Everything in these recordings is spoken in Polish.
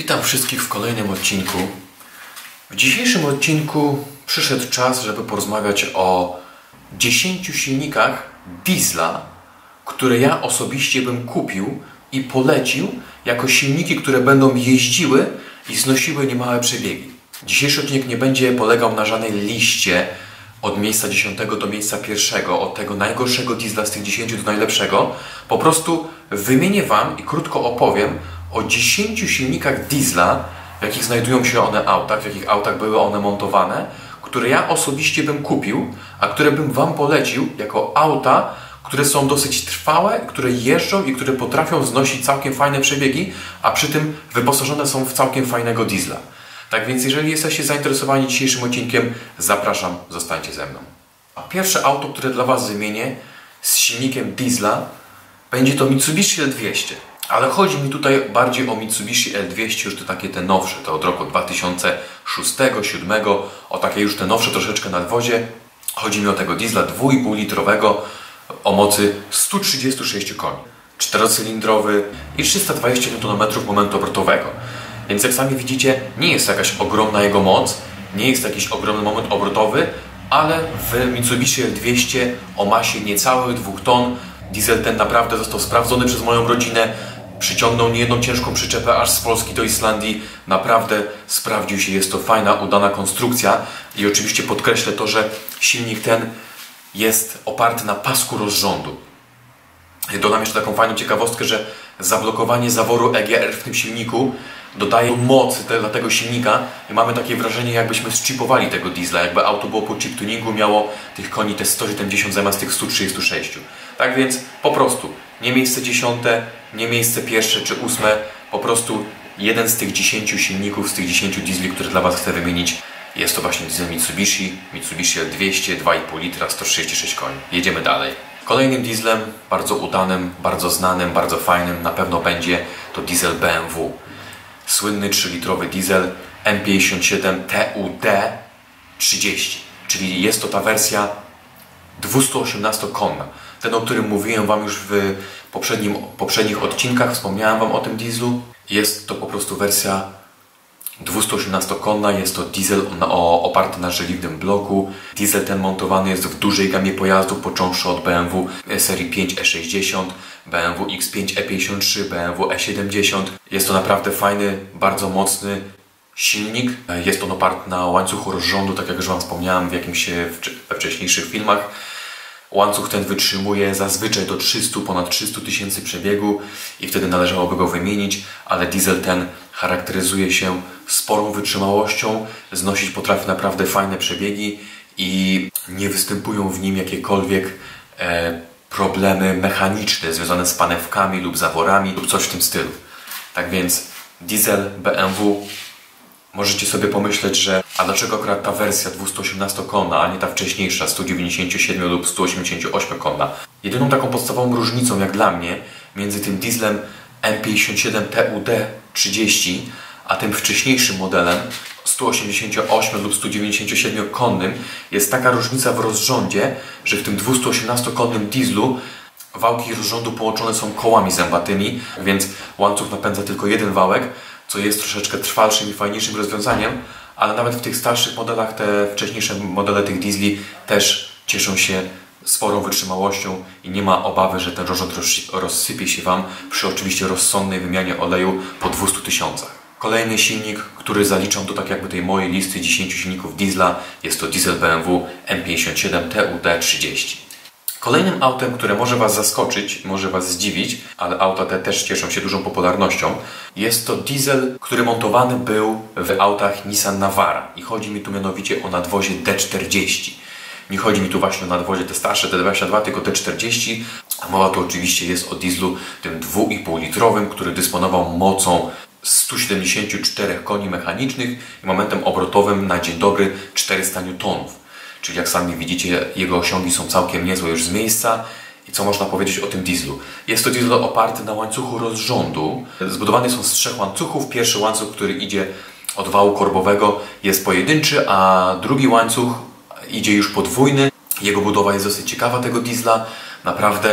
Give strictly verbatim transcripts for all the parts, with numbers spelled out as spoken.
Witam wszystkich w kolejnym odcinku. W dzisiejszym odcinku przyszedł czas, żeby porozmawiać o dziesięciu silnikach diesla, które ja osobiście bym kupił i polecił jako silniki, które będą jeździły i znosiły niemałe przebiegi. Dzisiejszy odcinek nie będzie polegał na żadnej liście od miejsca dziesiątego do miejsca pierwszego, od tego najgorszego diesla z tych dziesięciu do najlepszego. Po prostu wymienię Wam i krótko opowiem o dziesięciu silnikach diesla, w jakich znajdują się one autach, w jakich autach były one montowane, które ja osobiście bym kupił, a które bym Wam polecił jako auta, które są dosyć trwałe, które jeżdżą i które potrafią znosić całkiem fajne przebiegi, a przy tym wyposażone są w całkiem fajnego diesla. Tak więc jeżeli jesteście zainteresowani dzisiejszym odcinkiem, zapraszam, zostańcie ze mną. A pierwsze auto, które dla Was wymienię z silnikiem diesla, będzie to Mitsubishi L dwieście. Ale chodzi mi tutaj bardziej o Mitsubishi L dwieście, już te takie te nowsze, to od roku dwa tysiące szóstego, dwa tysiące siódmego, o takie już te nowsze troszeczkę nadwozie. Chodzi mi o tego diesla dwa i pół litrowego o mocy stu trzydziestu sześciu koni. czterocylindrowy i trzysta dwadzieścia niutonmetrów momentu obrotowego. Więc jak sami widzicie, nie jest jakaś ogromna jego moc, nie jest jakiś ogromny moment obrotowy, ale w Mitsubishi L dwieście o masie niecałych dwóch ton diesel ten naprawdę został sprawdzony przez moją rodzinę. Przyciągnął niejedną ciężką przyczepę aż z Polski do Islandii. Naprawdę sprawdził się, jest to fajna, udana konstrukcja. I oczywiście podkreślę to, że silnik ten jest oparty na pasku rozrządu. Dodam jeszcze taką fajną ciekawostkę, że zablokowanie zaworu E G R w tym silniku dodaje mocy dla tego silnika i mamy takie wrażenie, jakbyśmy zchipowali tego diesla, jakby auto było po chip tuningu, miało tych koni te sto siedemdziesiąt zamiast tych stu trzydziestu sześciu. Tak więc po prostu nie miejsce dziesiąte, nie miejsce pierwsze czy ósme, po prostu jeden z tych dziesięciu silników, z tych dziesięciu diesli, które dla Was chcę wymienić. Jest to właśnie diesel Mitsubishi, Mitsubishi L dwieście, dwa i pół litra, sto trzydzieści sześć koni. Jedziemy dalej. Kolejnym dieslem, bardzo udanym, bardzo znanym, bardzo fajnym na pewno będzie to diesel B M W. Słynny trzylitrowy diesel M pięćdziesiąt siedem T U D trzydzieści, czyli jest to ta wersja dwieście-osiemnastokonna. Ten, o którym mówiłem Wam już w poprzednim, poprzednich odcinkach, wspomniałem Wam o tym dieslu. Jest to po prostu wersja dwieście-osiemnastokonna, jest to diesel o, oparty na żeliwnym bloku. Diesel ten montowany jest w dużej gamie pojazdów, począwszy od B M W serii pięć E sześćdziesiąt, B M W X pięć E pięćdziesiąt trzy, B M W E siedemdziesiąt. Jest to naprawdę fajny, bardzo mocny silnik. Jest on oparty na łańcuchu rozrządu, tak jak już Wam wspomniałem w jakimś we wcześniejszych filmach. Łańcuch ten wytrzymuje zazwyczaj do trzystu, ponad trzystu tysięcy przebiegu i wtedy należałoby go wymienić, ale diesel ten charakteryzuje się sporą wytrzymałością, znosić potrafi naprawdę fajne przebiegi i nie występują w nim jakiekolwiek e, problemy mechaniczne związane z panewkami lub zaworami lub coś w tym stylu. Tak więc diesel B M W, możecie sobie pomyśleć, że a dlaczego akurat ta wersja dwieście-osiemnastokonna, a nie ta wcześniejsza sto dziewięćdziesiąt siedem lub sto osiemdziesiąt osiem konna? Jedyną taką podstawową różnicą jak dla mnie między tym dieslem M pięćdziesiąt siedem T U D trzydzieści a tym wcześniejszym modelem sto osiemdziesiąt osiem lub sto dziewięćdziesiąt siedem konnym jest taka różnica w rozrządzie, że w tym dwieście-osiemnastokonnym dieslu wałki rozrządu połączone są kołami zębatymi, więc łańcuch napędza tylko jeden wałek, co jest troszeczkę trwalszym i fajniejszym rozwiązaniem, ale nawet w tych starszych modelach, te wcześniejsze modele tych diesli też cieszą się sporą wytrzymałością i nie ma obawy, że ten rozrząd rozsypie się Wam przy oczywiście rozsądnej wymianie oleju po dwustu tysiącach. Kolejny silnik, który zaliczam do tak jakby tej mojej listy dziesięciu silników diesla, jest to diesel B M W M pięćdziesiąt siedem T U D trzydzieści. Kolejnym autem, które może Was zaskoczyć, może Was zdziwić, ale auta te też cieszą się dużą popularnością, jest to diesel, który montowany był w autach Nissan Navara i chodzi mi tu mianowicie o nadwozie D czterdzieści. Nie chodzi mi tu właśnie o nadwozie te starsze D dwadzieścia dwa, tylko D czterdzieści, a mowa tu oczywiście jest o dieslu tym dwa i pół litrowym, który dysponował mocą stu siedemdziesięciu czterech koni mechanicznych i momentem obrotowym na dzień dobry czterysta niutonów. Czyli jak sami widzicie, jego osiągi są całkiem niezłe już z miejsca. I co można powiedzieć o tym dieslu? Jest to diesel oparty na łańcuchu rozrządu. Zbudowany są z trzech łańcuchów. Pierwszy łańcuch, który idzie od wału korbowego, jest pojedynczy, a drugi łańcuch idzie już podwójny. Jego budowa jest dosyć ciekawa tego diesla. Naprawdę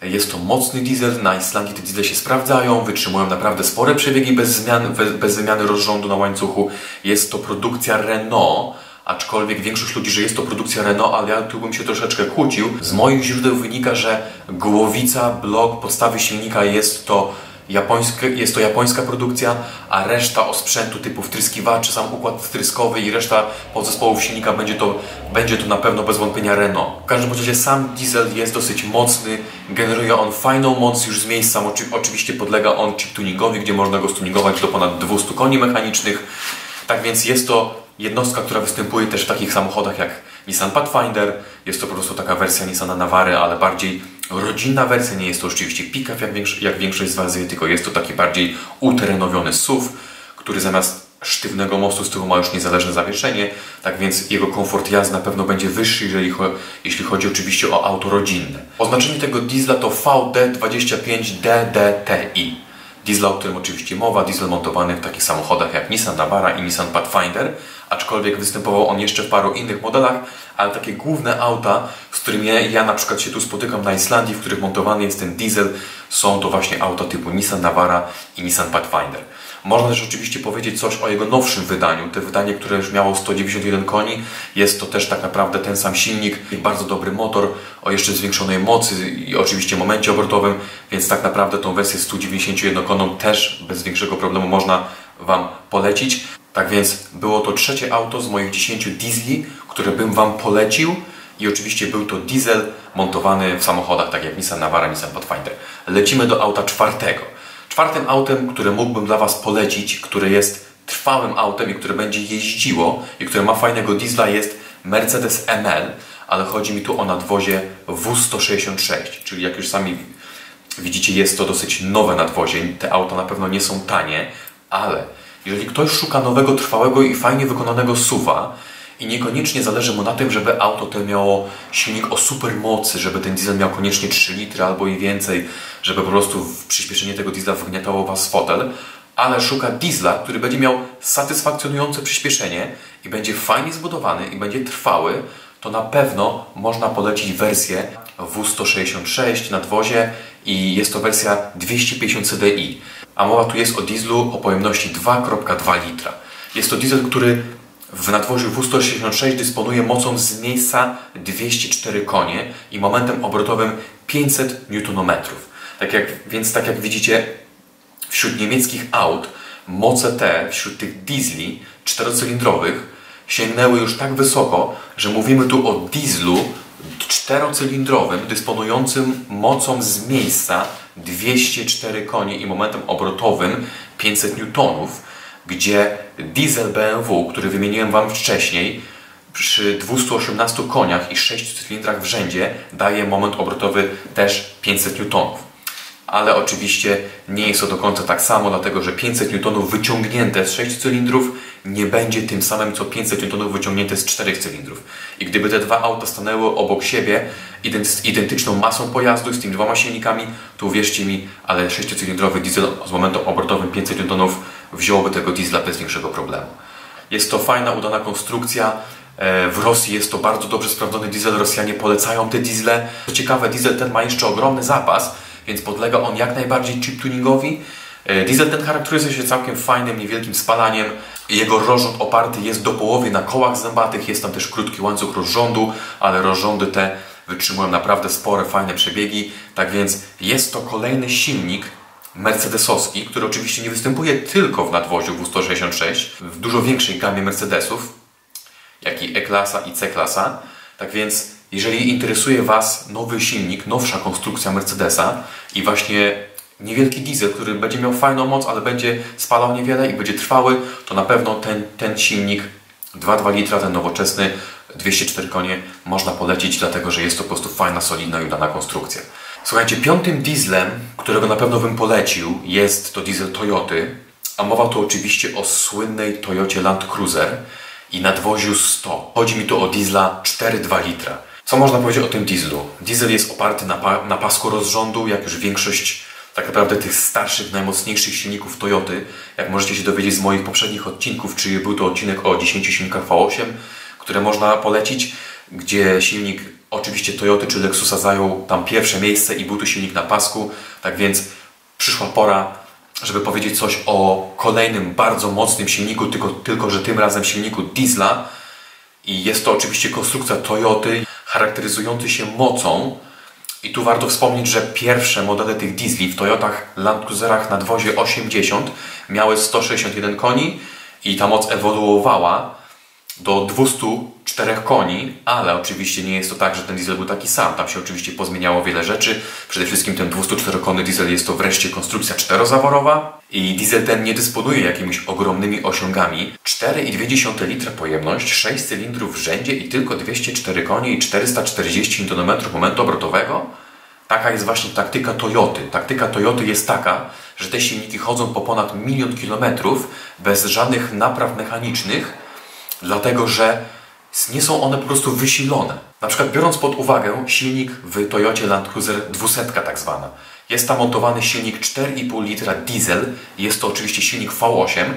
Jest to mocny diesel, na Islandii te diesle się sprawdzają, wytrzymują naprawdę spore przebiegi bez, zmian, bez wymiany rozrządu na łańcuchu. Jest to produkcja Renault, aczkolwiek większość ludzi, że jest to produkcja Renault, ale ja tu bym się troszeczkę kłócił. Z moich źródeł wynika, że głowica, blok, podstawy silnika jest to Japońska, jest to japońska produkcja, a reszta osprzętu typu wtryskiwacze, sam układ wtryskowy i reszta podzespołów silnika będzie to, będzie to na pewno bez wątpienia Renault. W każdym razie sam diesel jest dosyć mocny, generuje on fajną moc już z miejsca, oczywiście podlega on chip tuningowi, gdzie można go stuningować do ponad dwustu koni mechanicznych. Tak więc jest to jednostka, która występuje też w takich samochodach jak Nissan Pathfinder. Jest to po prostu taka wersja Nissana Navary, ale bardziej rodzinna wersja. Nie jest to oczywiście pick-up jak, większo jak większość z Was wie, tylko jest to taki bardziej uterenowiony S U V, który zamiast sztywnego mostu z tyłu ma już niezależne zawieszenie. Tak więc jego komfort jazdy na pewno będzie wyższy, jeżeli cho jeśli chodzi oczywiście o auto rodzinne. Oznaczenie tego diesla to V D dwadzieścia pięć D D T I. Diesla, o którym oczywiście mowa, diesel montowany w takich samochodach jak Nissan Navara i Nissan Pathfinder, aczkolwiek występował on jeszcze w paru innych modelach, ale takie główne auta, z którymi ja, ja na przykład się tu spotykam na Islandii, w których montowany jest ten diesel, są to właśnie auta typu Nissan Navara i Nissan Pathfinder. Można też oczywiście powiedzieć coś o jego nowszym wydaniu. To wydanie, które już miało sto dziewięćdziesiąt jeden koni, jest to też tak naprawdę ten sam silnik, bardzo dobry motor o jeszcze zwiększonej mocy i oczywiście momencie obrotowym, więc tak naprawdę tą wersję sto dziewięćdziesięciojednokonną też bez większego problemu można Wam polecić. Tak więc było to trzecie auto z moich dziesięciu diesli, które bym Wam polecił i oczywiście był to diesel montowany w samochodach tak jak Nissan Navara, Nissan Pathfinder. Lecimy do auta czwartego. Czwartym autem, które mógłbym dla Was polecić, które jest trwałym autem i które będzie jeździło i które ma fajnego diesla, jest Mercedes M L, ale chodzi mi tu o nadwozie W sto sześćdziesiąt sześć, czyli jak już sami widzicie, jest to dosyć nowe nadwozie. Te auta na pewno nie są tanie, ale jeżeli ktoś szuka nowego, trwałego i fajnie wykonanego S U V-a i niekoniecznie zależy mu na tym, żeby auto to miało silnik o super mocy, żeby ten diesel miał koniecznie trzy litry albo i więcej, żeby po prostu przyspieszenie tego diesla wgniatało Was w fotel, ale szuka diesla, który będzie miał satysfakcjonujące przyspieszenie i będzie fajnie zbudowany i będzie trwały, to na pewno można polecić wersję W sto sześćdziesiąt sześć na nadwozie i jest to wersja dwieście pięćdziesiąt C D I. A mowa tu jest o dieslu o pojemności dwa przecinek dwa litra. Jest to diesel, który w nadwoziu W sto sześćdziesiąt sześć dysponuje mocą z miejsca dwieście cztery konie i momentem obrotowym pięćset niutonometrów. Tak jak, więc tak jak widzicie, wśród niemieckich aut moce te, wśród tych diesli czterocylindrowych sięgnęły już tak wysoko, że mówimy tu o dieslu czterocylindrowym dysponującym mocą z miejsca dwieście cztery konie i momentem obrotowym pięćset niutonów, gdzie diesel B M W, który wymieniłem Wam wcześniej, przy dwustu osiemnastu koniach i sześciu cylindrach w rzędzie daje moment obrotowy też pięćset niutonów. Ale oczywiście nie jest to do końca tak samo, dlatego że pięćset niutonów wyciągnięte z sześciu cylindrów nie będzie tym samym co pięćset niutonów wyciągnięte z czterech cylindrów. I gdyby te dwa auta stanęły obok siebie identyczną masą pojazdu z tymi dwoma silnikami, to uwierzcie mi, ale sześciocylindrowy diesel z momentem obrotowym pięćset niutonów wziąłby tego diesla bez większego problemu. Jest to fajna, udana konstrukcja. W Rosji jest to bardzo dobrze sprawdzony diesel. Rosjanie polecają te diesle. Co ciekawe, diesel ten ma jeszcze ogromny zapas, więc podlega on jak najbardziej chip tuningowi. Diesel ten charakteryzuje się całkiem fajnym, niewielkim spalaniem. Jego rozrząd oparty jest do połowy na kołach zębatych. Jest tam też krótki łańcuch rozrządu, ale rozrządy te wytrzymują naprawdę spore, fajne przebiegi. Tak więc jest to kolejny silnik mercedesowski, który oczywiście nie występuje tylko w nadwoziu W sto sześćdziesiąt sześć, w dużo większej gamie Mercedesów, jak i E-klasa i C-klasa. Tak więc jeżeli interesuje Was nowy silnik, nowsza konstrukcja Mercedesa i właśnie niewielki diesel, który będzie miał fajną moc, ale będzie spalał niewiele i będzie trwały, to na pewno ten, ten silnik dwa przecinek dwa litra, ten nowoczesny, dwieście cztery konie, można polecić, dlatego że jest to po prostu fajna, solidna i udana konstrukcja. Słuchajcie, piątym dieslem, którego na pewno bym polecił, jest to diesel Toyoty, a mowa tu oczywiście o słynnej Toyocie Land Cruiser i nadwoziu sto. Chodzi mi tu o diesla cztery przecinek dwa litra. Co można powiedzieć o tym dieslu? Diesel jest oparty na, pa na pasku rozrządu, jak już większość tak naprawdę tych starszych, najmocniejszych silników Toyoty. Jak możecie się dowiedzieć z moich poprzednich odcinków, czyli był to odcinek o dziesięciu silnikach V osiem, które można polecić, gdzie silnik Oczywiście Toyoty czy Lexusa zajął tam pierwsze miejsce i był tu silnik na pasku, tak więc przyszła pora, żeby powiedzieć coś o kolejnym bardzo mocnym silniku, tylko, tylko że tym razem silniku diesla. I jest to oczywiście konstrukcja Toyoty, charakteryzujący się mocą. I tu warto wspomnieć, że pierwsze modele tych diesli w Toyotach Land Cruiserach nadwozie osiemdziesiąt miały sto sześćdziesiąt jeden koni i ta moc ewoluowała do dwustu czterech koni, ale oczywiście nie jest to tak, że ten diesel był taki sam. Tam się oczywiście pozmieniało wiele rzeczy. Przede wszystkim ten dwustuczterokonny diesel jest to wreszcie konstrukcja czterozaworowa i diesel ten nie dysponuje jakimiś ogromnymi osiągami. cztery i dwie dziesiąte litra pojemność, sześć cylindrów w rzędzie i tylko dwieście cztery konie i czterysta czterdzieści niutonmetrów momentu obrotowego. Taka jest właśnie taktyka Toyoty. Taktyka Toyoty jest taka, że te silniki chodzą po ponad milion kilometrów bez żadnych napraw mechanicznych, dlatego że nie są one po prostu wysilone. Na przykład biorąc pod uwagę silnik w Toyocie Land Cruiser dwieście tak zwana. Jest tam montowany silnik cztery i pół litra diesel. Jest to oczywiście silnik V osiem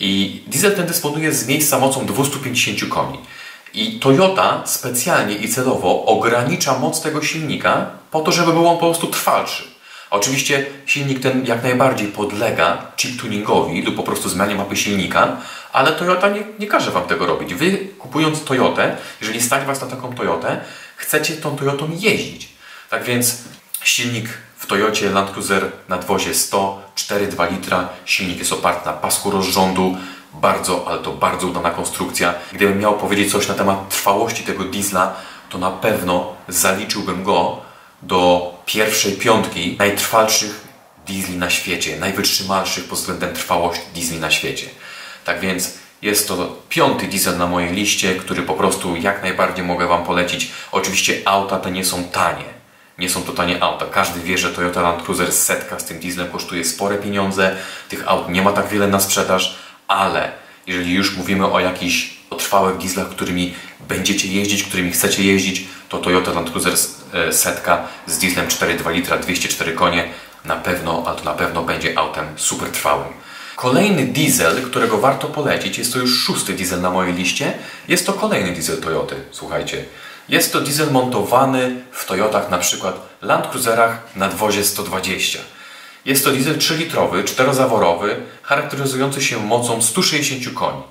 i diesel ten dysponuje z miejsca mocą dwieście pięćdziesiąt koni. I Toyota specjalnie i celowo ogranicza moc tego silnika po to, żeby był on po prostu trwalszy. Oczywiście silnik ten jak najbardziej podlega chip tuningowi lub po prostu zmianie mapy silnika, ale Toyota nie, nie każe Wam tego robić. Wy kupując Toyotę, jeżeli stać Was na taką Toyotę, chcecie tą Toyotą jeździć. Tak więc silnik w Toyocie Land Cruiser nadwozie sto, cztery i dwa litra. Silnik jest oparty na pasku rozrządu. Bardzo, ale to bardzo udana konstrukcja. Gdybym miał powiedzieć coś na temat trwałości tego diesla, to na pewno zaliczyłbym go do pierwszej piątki najtrwalszych diesli na świecie, najwytrzymalszych pod względem trwałości diesli na świecie. Tak więc jest to piąty diesel na mojej liście, który po prostu jak najbardziej mogę Wam polecić. Oczywiście auta te nie są tanie. Nie są to tanie auta. Każdy wie, że Toyota Land Cruiser setka z tym dieslem kosztuje spore pieniądze. Tych aut nie ma tak wiele na sprzedaż, ale jeżeli już mówimy o jakichś trwałych dieslach, którymi będziecie jeździć, którymi chcecie jeździć, to Toyota Land Cruiser setka z dieslem cztery i dwa litra, dwieście cztery konie na pewno, ale to na pewno będzie autem super trwałym. Kolejny diesel, którego warto polecić, jest to już szósty diesel na mojej liście, jest to kolejny diesel Toyoty, słuchajcie. Jest to diesel montowany w Toyotach, na przykład Land Cruiserach nadwozie sto dwadzieścia. Jest to diesel trzylitrowy, czterozaworowy, charakteryzujący się mocą stu sześćdziesięciu koni.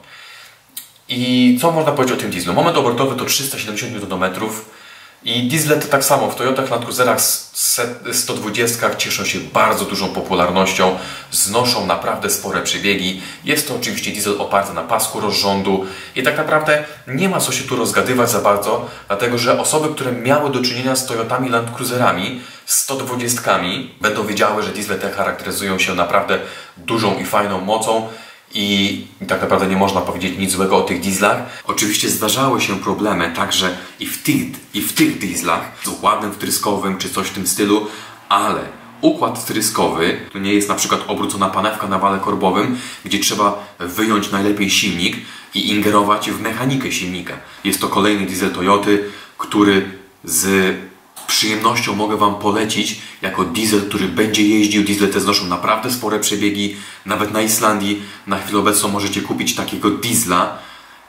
I co można powiedzieć o tym dieslu? Moment obrotowy to trzysta siedemdziesiąt niutonmetrów i diesle to tak samo w Toyotach Land Cruiserach sto dwadzieścia cieszą się bardzo dużą popularnością, znoszą naprawdę spore przebiegi. Jest to oczywiście diesel oparty na pasku rozrządu i tak naprawdę nie ma co się tu rozgadywać za bardzo, dlatego że osoby, które miały do czynienia z Toyotami Land Cruiserami sto dwudziestkami będą wiedziały, że diesle te charakteryzują się naprawdę dużą i fajną mocą. I tak naprawdę nie można powiedzieć nic złego o tych dieslach. Oczywiście zdarzały się problemy także i w tych, i w tych dieslach z układem wtryskowym czy coś w tym stylu, ale układ wtryskowy to nie jest na przykład obrócona panewka na wale korbowym, gdzie trzeba wyjąć najlepiej silnik i ingerować w mechanikę silnika. Jest to kolejny diesel Toyoty, który z przyjemnością mogę Wam polecić jako diesel, który będzie jeździł. Diesle te znoszą naprawdę spore przebiegi. Nawet na Islandii na chwilę obecną możecie kupić takiego diesla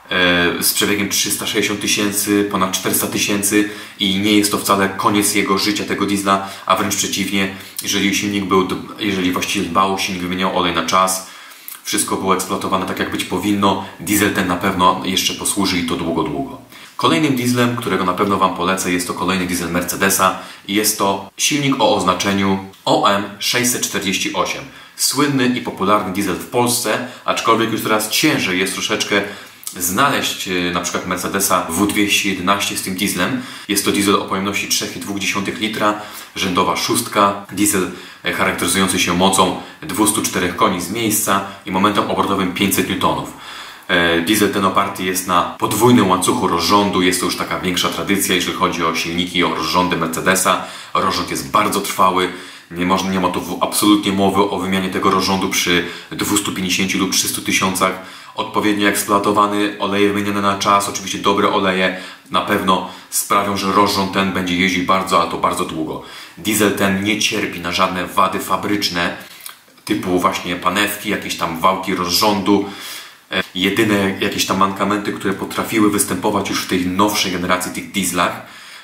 e, z przebiegiem trzysta sześćdziesiąt tysięcy, ponad czterysta tysięcy i nie jest to wcale koniec jego życia, tego diesla, a wręcz przeciwnie, jeżeli silnik był, jeżeli właściciel dbał, silnik wymieniał olej na czas, wszystko było eksploatowane tak jak być powinno, diesel ten na pewno jeszcze posłuży i to długo, długo. Kolejnym dieslem, którego na pewno Wam polecę, jest to kolejny diesel Mercedesa i jest to silnik o oznaczeniu O M sześćset czterdzieści osiem. Słynny i popularny diesel w Polsce, aczkolwiek już teraz ciężej jest troszeczkę znaleźć na przykład Mercedesa W dwieście jedenaście z tym dieslem. Jest to diesel o pojemności trzy i dwie dziesiąte litra, rzędowa szóstka, diesel charakteryzujący się mocą dwieście cztery koni z miejsca i momentem obrotowym pięćset niutonów. Diesel ten oparty jest na podwójnym łańcuchu rozrządu, jest to już taka większa tradycja, jeżeli chodzi o silniki i o rozrządy Mercedesa. Rozrząd jest bardzo trwały, nie, można, nie ma tu absolutnie mowy o wymianie tego rozrządu przy dwustu pięćdziesięciu lub trzystu tysiącach. Odpowiednio eksploatowany, oleje wymienione na czas, oczywiście dobre oleje na pewno sprawią, że rozrząd ten będzie jeździć bardzo, ale to bardzo długo. Diesel ten nie cierpi na żadne wady fabryczne, typu właśnie panewki, jakieś tam wałki rozrządu. Jedyne jakieś tam mankamenty, które potrafiły występować już w tej nowszej generacji tych dieslach,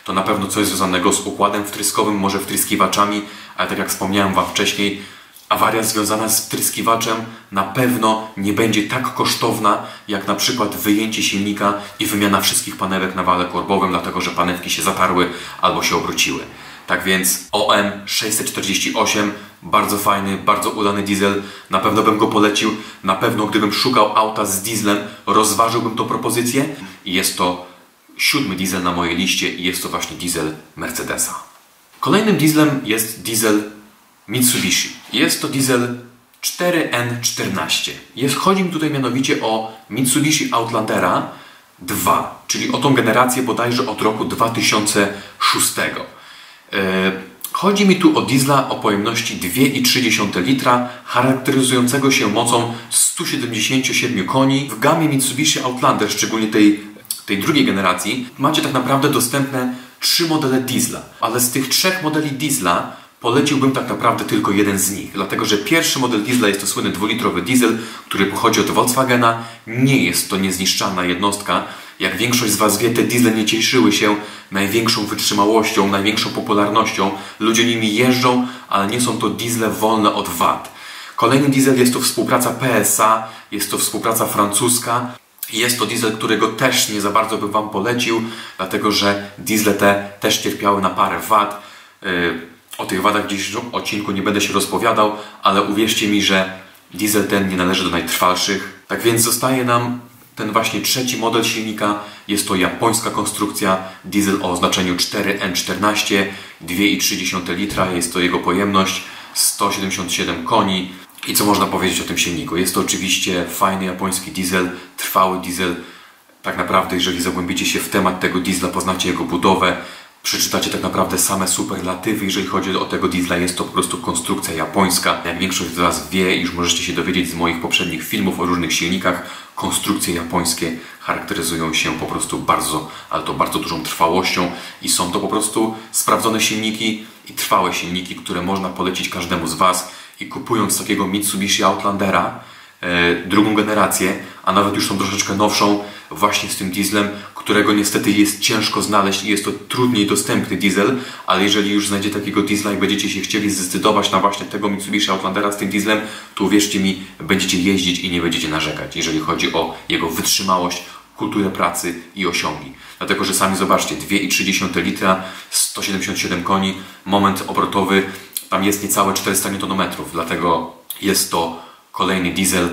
to na pewno coś związanego z układem wtryskowym, może wtryskiwaczami, ale tak jak wspomniałem Wam wcześniej, awaria związana z wtryskiwaczem na pewno nie będzie tak kosztowna, jak na przykład wyjęcie silnika i wymiana wszystkich panewek na wale korbowym, dlatego że panewki się zatarły albo się obróciły. Tak więc O M sześćset czterdzieści osiem, bardzo fajny, bardzo udany diesel, na pewno bym go polecił, na pewno gdybym szukał auta z dieslem, rozważyłbym tą propozycję i jest to siódmy diesel na mojej liście i jest to właśnie diesel Mercedesa. Kolejnym dieslem jest diesel Mitsubishi. Jest to diesel cztery N czternaście. Jest, chodzi mi tutaj mianowicie o Mitsubishi Outlandera dwa, czyli o tą generację bodajże od roku dwa tysiące szóstego. Yy, chodzi mi tu o diesla o pojemności dwa i trzy dziesiąte litra, charakteryzującego się mocą stu siedemdziesięciu siedmiu koni. W gamie Mitsubishi Outlander, szczególnie tej, tej drugiej generacji, macie tak naprawdę dostępne trzy modele diesla, ale z tych trzech modeli diesla poleciłbym tak naprawdę tylko jeden z nich, dlatego że pierwszy model diesla jest to słynny dwulitrowy diesel, który pochodzi od Volkswagena. Nie jest to niezniszczalna jednostka. Jak większość z Was wie, te diesle nie cieszyły się największą wytrzymałością, największą popularnością. Ludzie nimi jeżdżą, ale nie są to diesle wolne od wad. Kolejny diesel jest to współpraca P S A, jest to współpraca francuska. Jest to diesel, którego też nie za bardzo bym Wam polecił, dlatego że diesle te też cierpiały na parę wad. Yy, O tych wadach w dzisiejszym odcinku nie będę się rozpowiadał, ale uwierzcie mi, że diesel ten nie należy do najtrwalszych. Tak więc zostaje nam ten właśnie trzeci model silnika. Jest to japońska konstrukcja, diesel o oznaczeniu cztery N czternaście, dwa i trzy dziesiąte litra. Jest to jego pojemność, sto siedemdziesiąt siedem koni. I co można powiedzieć o tym silniku? Jest to oczywiście fajny japoński diesel, trwały diesel. Tak naprawdę, jeżeli zagłębicie się w temat tego diesla, poznacie jego budowę, przeczytacie tak naprawdę same superlatywy. Jeżeli chodzi o tego diesla, jest to po prostu konstrukcja japońska. Jak większość z Was wie, już możecie się dowiedzieć z moich poprzednich filmów o różnych silnikach, konstrukcje japońskie charakteryzują się po prostu bardzo, ale to bardzo dużą trwałością i są to po prostu sprawdzone silniki i trwałe silniki, które można polecić każdemu z Was. I kupując takiego Mitsubishi Outlandera, e, drugą generację, a nawet już tą troszeczkę nowszą, właśnie z tym dieslem, którego niestety jest ciężko znaleźć i jest to trudniej dostępny diesel, ale jeżeli już znajdzie takiego diesla i będziecie się chcieli zdecydować na właśnie tego Mitsubishi Outlandera z tym dieslem, to uwierzcie mi, będziecie jeździć i nie będziecie narzekać, jeżeli chodzi o jego wytrzymałość, kulturę pracy i osiągi. Dlatego, że sami zobaczcie, dwa i trzy dziesiąte litra, sto siedemdziesiąt siedem koni, moment obrotowy, tam jest niecałe czterysta niutonometrów, dlatego jest to kolejny diesel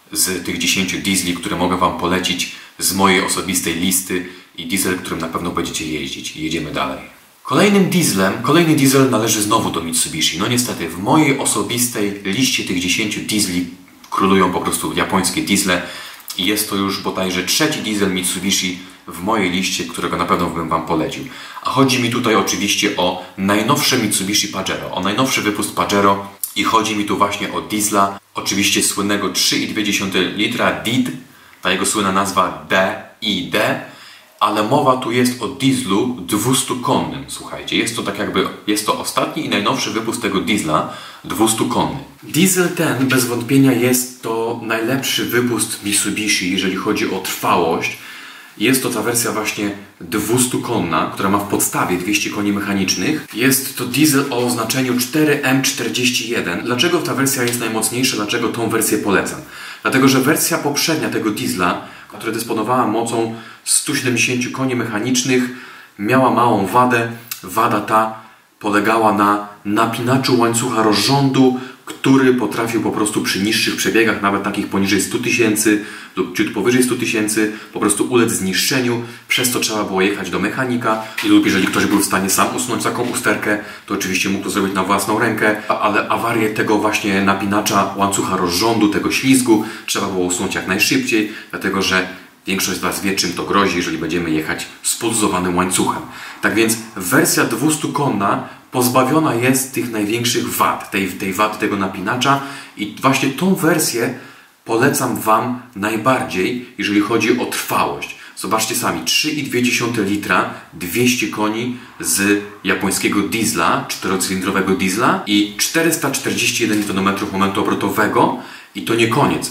z tych dziesięciu diesli, które mogę Wam polecić z mojej osobistej listy i diesel, którym na pewno będziecie jeździć. Jedziemy dalej. Kolejnym dieslem, kolejny diesel należy znowu do Mitsubishi. No niestety, w mojej osobistej liście tych dziesięciu diesli królują po prostu japońskie diesle i jest to już bodajże trzeci diesel Mitsubishi w mojej liście, którego na pewno bym Wam polecił. A chodzi mi tutaj oczywiście o najnowsze Mitsubishi Pajero, o najnowszy wypust Pajero i chodzi mi tu właśnie o diesla, oczywiście słynnego trzy i dwie dziesiąte litra D I D, ta jego słynna nazwa D I D, ale mowa tu jest o dieslu dwustukonnym. Słuchajcie, jest to tak jakby, jest to ostatni i najnowszy wypust tego diesla dwustukonny. Diesel ten bez wątpienia jest to najlepszy wypust Mitsubishi, jeżeli chodzi o trwałość. Jest to ta wersja właśnie dwustukonna, która ma w podstawie dwieście koni mechanicznych. Jest to diesel o oznaczeniu cztery M czterdzieści jeden. Dlaczego ta wersja jest najmocniejsza? Dlaczego tą wersję polecam? Dlatego, że wersja poprzednia tego diesla, która dysponowała mocą stu siedemdziesięciu koni mechanicznych, miała małą wadę. Wada ta polegała na napinaczu łańcucha rozrządu, który potrafił po prostu przy niższych przebiegach, nawet takich poniżej stu tysięcy lub ciut powyżej stu tysięcy, po prostu ulec zniszczeniu. Przez to trzeba było jechać do mechanika lub jeżeli ktoś był w stanie sam usunąć taką usterkę, to oczywiście mógł to zrobić na własną rękę, ale awarię tego właśnie napinacza łańcucha rozrządu, tego ślizgu trzeba było usunąć jak najszybciej, dlatego że większość z Was wie, czym to grozi, jeżeli będziemy jechać z poluzowanym łańcuchem. Tak więc wersja dwustukonna pozbawiona jest tych największych wad, tej, tej wady tego napinacza i właśnie tą wersję polecam Wam najbardziej, jeżeli chodzi o trwałość. Zobaczcie sami, trzy i dwie dziesiąte litra, dwieście koni z japońskiego diesla, czterocylindrowego diesla i czterysta czterdzieści jeden niutonometrów momentu obrotowego i to nie koniec.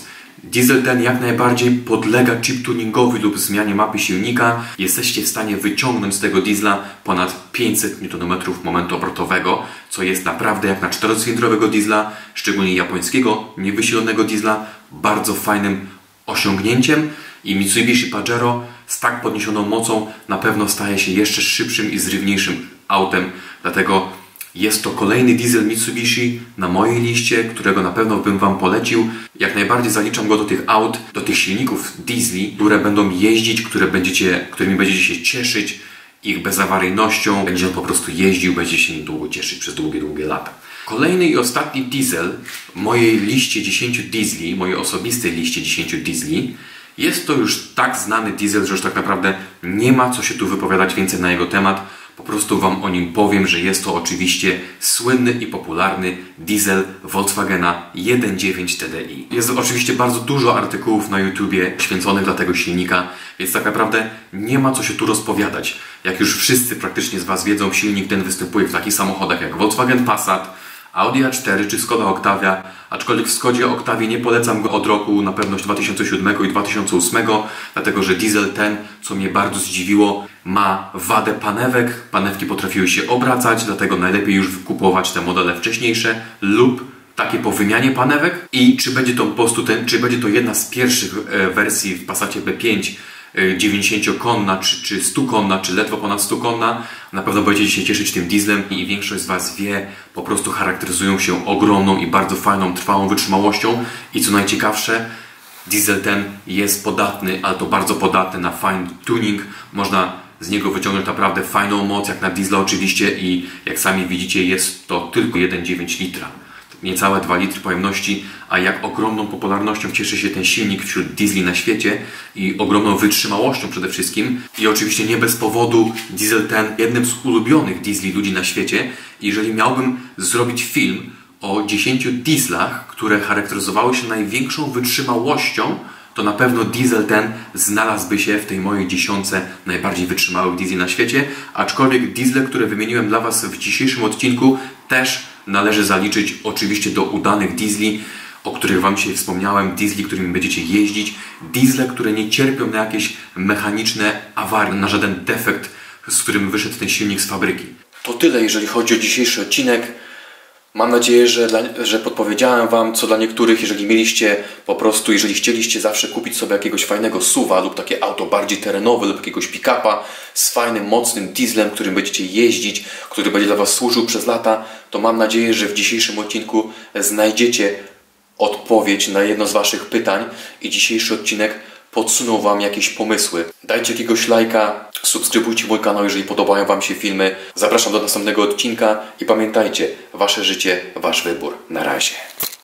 Diesel ten jak najbardziej podlega chip tuningowi lub zmianie mapy silnika. Jesteście w stanie wyciągnąć z tego diesla ponad pięćset niutonometrów momentu obrotowego, co jest naprawdę jak na czterocylindrowego diesla, szczególnie japońskiego, niewysilonego diesla, bardzo fajnym osiągnięciem. I Mitsubishi Pajero z tak podniesioną mocą na pewno staje się jeszcze szybszym i zrywniejszym autem, dlatego jest to kolejny diesel Mitsubishi na mojej liście, którego na pewno bym Wam polecił. Jak najbardziej zaliczam go do tych aut, do tych silników diesli, które będą jeździć, które będziecie, którymi będziecie się cieszyć ich bezawaryjnością. Będzie on po prostu jeździł, będzie się nim długo cieszyć przez długie, długie lata. Kolejny i ostatni diesel w mojej liście dziesięciu diesli, mojej osobistej liście dziesięciu diesli, jest to już tak znany diesel, że już tak naprawdę nie ma co się tu wypowiadać więcej na jego temat. Po prostu Wam o nim powiem, że jest to oczywiście słynny i popularny diesel Volkswagena jeden dziewięć T D I. Jest oczywiście bardzo dużo artykułów na YouTubie poświęconych dla tego silnika, więc tak naprawdę nie ma co się tu rozpowiadać. Jak już wszyscy praktycznie z Was wiedzą, silnik ten występuje w takich samochodach jak Volkswagen Passat, Audi A cztery czy Skoda Octavia, aczkolwiek w Skodzie Octavii nie polecam go od roku na pewno dwa tysiące siódmego i dwa tysiące ósmego, dlatego że diesel ten, co mnie bardzo zdziwiło, ma wadę panewek. Panewki potrafiły się obracać, dlatego najlepiej już kupować te modele wcześniejsze lub takie po wymianie panewek. I czy będzie to po prostu ten, czy będzie to jedna z pierwszych e, wersji w Passacie B pięć dziewięćdziesięciokonna, czy, czy stokonna, czy ledwo ponad stokonna, na pewno będziecie się cieszyć tym dieslem i większość z Was wie, po prostu charakteryzują się ogromną i bardzo fajną, trwałą wytrzymałością i co najciekawsze, diesel ten jest podatny, ale to bardzo podatny na fine tuning. Można z niego wyciągnąć naprawdę fajną moc, jak na diesla oczywiście, i jak sami widzicie, jest to tylko jeden przecinek dziewięć litra. Niecałe dwa litry pojemności, a jak ogromną popularnością cieszy się ten silnik wśród diesli na świecie i ogromną wytrzymałością przede wszystkim. I oczywiście nie bez powodu diesel ten jednym z ulubionych diesli ludzi na świecie. I jeżeli miałbym zrobić film o dziesięciu dieslach, które charakteryzowały się największą wytrzymałością, to na pewno diesel ten znalazłby się w tej mojej dziesiątce najbardziej wytrzymałych diesli na świecie. Aczkolwiek diesle, które wymieniłem dla Was w dzisiejszym odcinku, też należy zaliczyć oczywiście do udanych diesli, o których Wam dzisiaj wspomniałem, diesli, którymi będziecie jeździć, diesle, które nie cierpią na jakieś mechaniczne awarie, na żaden defekt, z którym wyszedł ten silnik z fabryki. To tyle, jeżeli chodzi o dzisiejszy odcinek. Mam nadzieję, że, dla, że podpowiedziałem Wam, co dla niektórych, jeżeli mieliście po prostu, jeżeli chcieliście zawsze kupić sobie jakiegoś fajnego suwa lub takie auto bardziej terenowe lub jakiegoś pick-upa z fajnym, mocnym dieslem, którym będziecie jeździć, który będzie dla Was służył przez lata, to mam nadzieję, że w dzisiejszym odcinku znajdziecie odpowiedź na jedno z Waszych pytań i dzisiejszy odcinek podsunął Wam jakieś pomysły. Dajcie jakiegoś lajka, subskrybujcie mój kanał, jeżeli podobają Wam się filmy. Zapraszam do następnego odcinka i pamiętajcie, Wasze życie, Wasz wybór. Na razie.